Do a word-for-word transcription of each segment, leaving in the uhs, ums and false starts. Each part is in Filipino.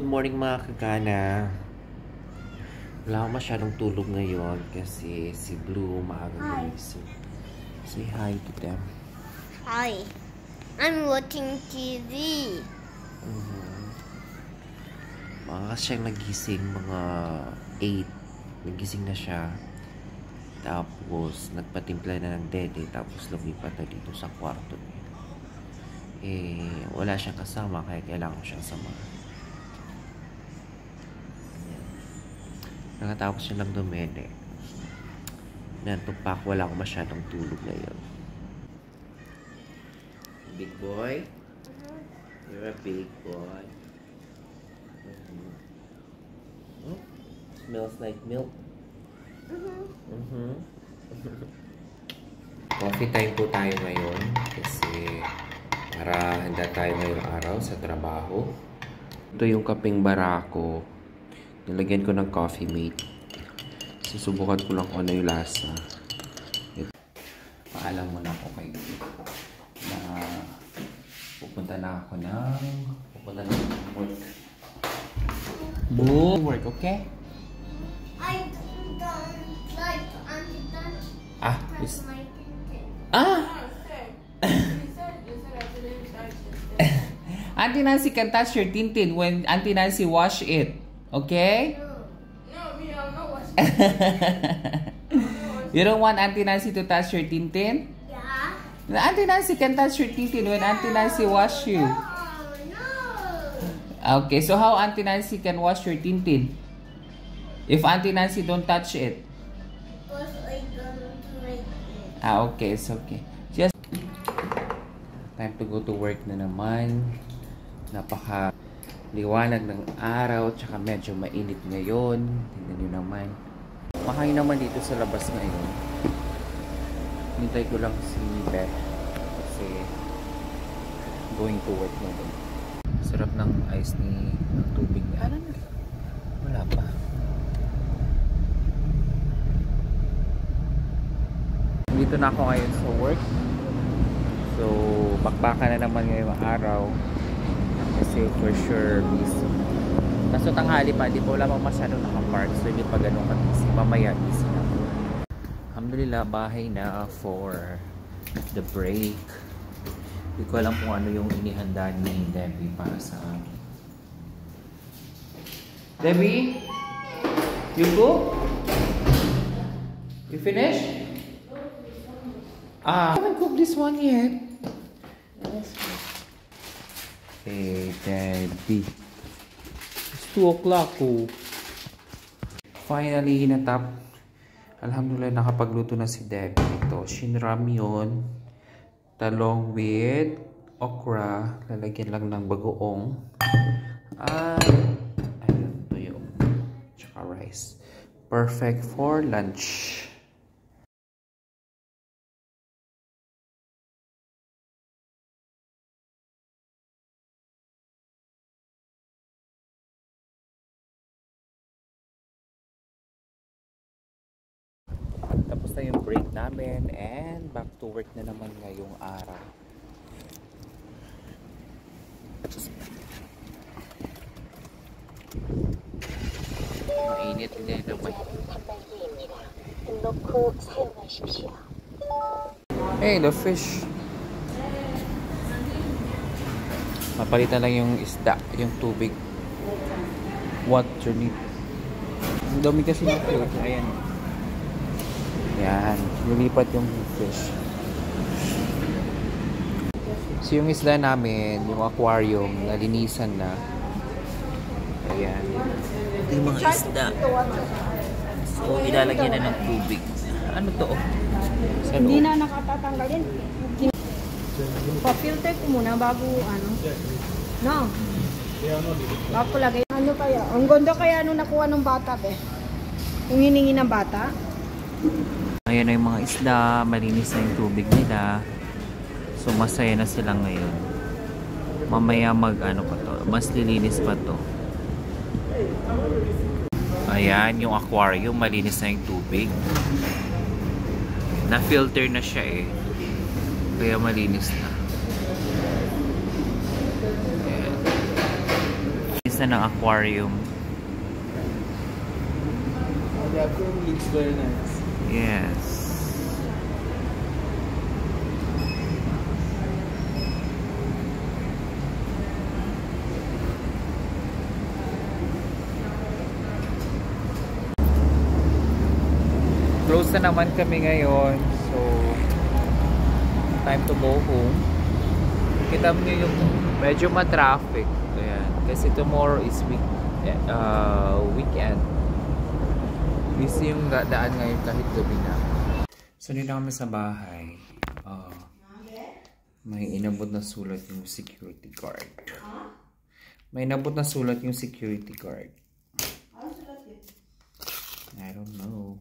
Good morning mga kagana. Wala akong masyadong tulog ngayon kasi si Blue maagang gumising. Say hi to them. Hi. I'm watching T V. Mm-hmm. Mga siyang nagising mga eight. Nagising na siya. Tapos nagpatimpla na ng dede. Tapos lumipat na dito sa kwarto niya. Eh, wala siyang kasama kaya kailangan ko siyang samahan. Nakatapos siya lang dumede. Nantupak, wala akong masyadong tulog ngayon. Big boy? Uh-huh. You're a big boy. Mm-hmm. Oh, smells like milk. Mm-hmm. Mm-hmm. Coffee time po tayo ngayon kasi para handa tayo ngayong araw sa trabaho. Ito yung kaping barako. Nilagyan ko ng coffee mate. Susubukan ko lang kung ano yung lasa. Ito. Paalam muna ako kay na pupunta na ako ng pupunta na ako ng work. Boom! Work, okay? I don't like Antitan. Ah! That's my thinking. Ah! Auntie Nancy can touch your tintin when Auntie Nancy wash it. Okay? No. No, me, I'm not washing it. You don't want Auntie Nancy to touch your tintin? Yeah. Auntie Nancy can touch your tintin when No, Auntie Nancy wash you. No, no. Okay, so how Auntie Nancy can wash your tintin? If Auntie Nancy don't touch it? Because I don't like it. Ah, okay, it's okay. Just time to go to work na naman. Napaka liwanag ng araw, tsaka medyo mainit ngayon. Tingnan nyo naman. Mahangin naman dito sa labas ngayon. Hintay ko lang si Beth kasi going to work ngayon. Sarap ng ice ni ng tubig niya. Ano na? Wala pa. Dito na ako ngayon sa work. So, bakbakan na naman ngayong araw. Kasi for sure busy. Kaso tanghali pa, di pa wala pang masyadong nakapark. So hindi pa ganun ka-busy. Mamaya busy na. Alhamdulillah, bahay na for the break. Hindi ko alam kung ano yung inihanda ni Debbie para sa amin. Debbie? You go? You finish? Ah, I haven't cooked this one yet. Hey, Debbie. It's two o'clock oh. Finally, natap. Alhamdulillah, nakapagluto na si Debbie. Ito, shin ramyun. Talong with okra. Lalagyan lang ng bagoong. At, ayun, tuyo. Tsaka rice. Perfect for lunch. Tapos na yung break namin and back to work na naman ngayong araw. Mainit din naman. Hey, the fish. Mapalitan lang yung isda, yung tubig. Water need. Ang dami kasi ng fish. Ayan. Yan, lilipat yung fish. So yung isda namin, yung aquarium, nalinisan na. Ayan. Ito yung mga isda. So ilalagyan na ng tubig. Ano to? Sa Hindi na nakatatanggalin. Pa-filter ko muna bago ano. No. Bago lagay. Ano kaya? Ang ganda kaya nung nakuha ng bata be. Yung hiningi ng bata. Ayan na yung mga isda, malinis na yung tubig nila. So masaya na sila ngayon. Mamaya mag ano pa to, mas lilinis pa to. Ayan, yung aquarium, malinis na yung tubig. Na-filter na siya eh. Kaya malinis na. Ayan. Close na ng aquarium. The aquarium looks very nice. Yes. Close na naman kami ngayon. So, time to go home. Kita mo yung medyo ma-traffic. Ayan. Kasi tomorrow is week, uh, weekend. Busy yung daan ngayon kahit gabi na. So, dito kami sa bahay. Uh, may inabot na sulat yung security guard. May inabot na sulat yung security guard. I don't know.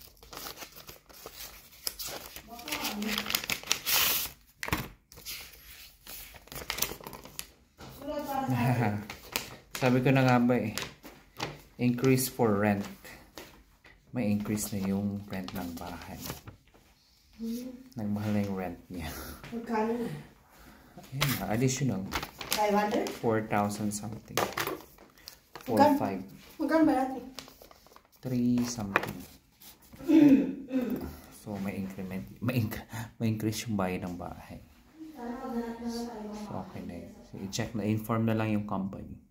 Sabi ko na nga ba eh, increase for rent. May increase na yung rent ng bahay. Nagmahal na yung rent niya. Magkano na? Ayun na, additional. five hundred? four thousand something. four five. Magkano ba natin? three something. So may increment, may, inc may increase yung bayad ng bahay. So okay na yun. So, i-check na, inform na lang yung company.